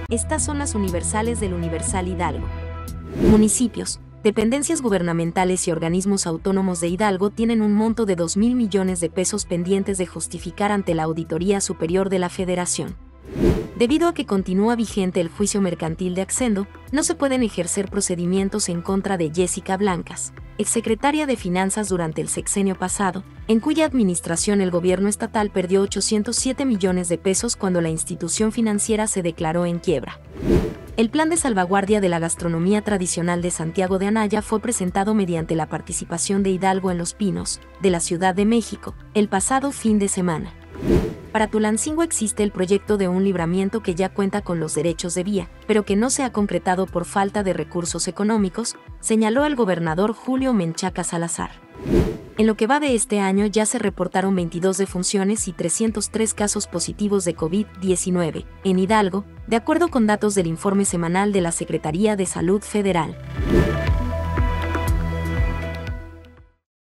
Estas son las universales del Universal Hidalgo. Municipios, dependencias gubernamentales y organismos autónomos de Hidalgo tienen un monto de 2.000 millones de pesos pendientes de justificar ante la Auditoría Superior de la Federación. Debido a que continúa vigente el juicio mercantil de Accendo, no se pueden ejercer procedimientos en contra de Jessica Blancas, exsecretaria de Finanzas durante el sexenio pasado, en cuya administración el gobierno estatal perdió 807 millones de pesos cuando la institución financiera se declaró en quiebra. El Plan de Salvaguardia de la Gastronomía Tradicional de Santiago de Anaya fue presentado mediante la participación de Hidalgo en Los Pinos, de la Ciudad de México, el pasado fin de semana. Para Tulancingo existe el proyecto de un libramiento que ya cuenta con los derechos de vía, pero que no se ha concretado por falta de recursos económicos, señaló el gobernador Julio Menchaca Salazar. En lo que va de este año ya se reportaron 22 defunciones y 303 casos positivos de COVID-19 en Hidalgo, de acuerdo con datos del informe semanal de la Secretaría de Salud Federal.